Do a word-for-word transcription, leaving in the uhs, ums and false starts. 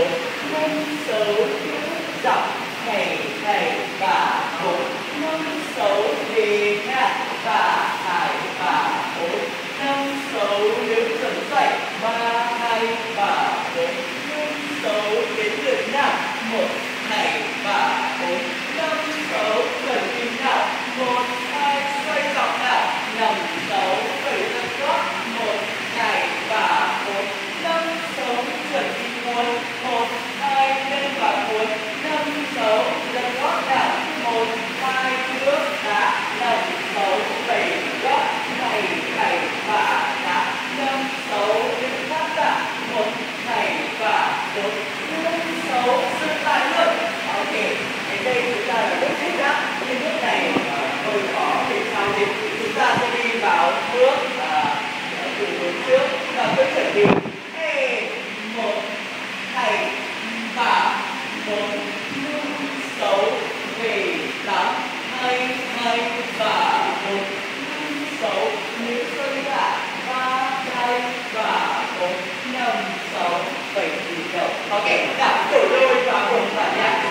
bốn, năm sáu dọc thầy thầy ba bốn, năm sáu đi nha ba hai ba bốn, năm sáu đứng dần dậy ba hai ba bốn, năm sáu đến lượt nào một hai ba bốn, năm sáu cần im nào một hai xoay dọc nào năm sáu bảy lần gót một hai ba bốn, năm sáu chuẩn bị cuốn một hai lên và cuốn năm sáu lần gót nào một hai bước đá năm sáu bảy gót này này và đá năm sáu đứng thắt cả một này và bốn năm sáu dừng lại luôn. Ok, đến đây chúng ta là bước tiếp đã. Nhưng bước này hơi khó vì sao thì chúng ta sẽ đi vào bước à, từ hướng trước và bước chuẩn bị. Hey, một hai ba bốn năm sáu bảy tám hai hai ba bốn năm sáu nếu sân cả ba hai ba bốn năm sáu bảy đi đầu. Ok, nào đổi đôi và cùng bạn nhé.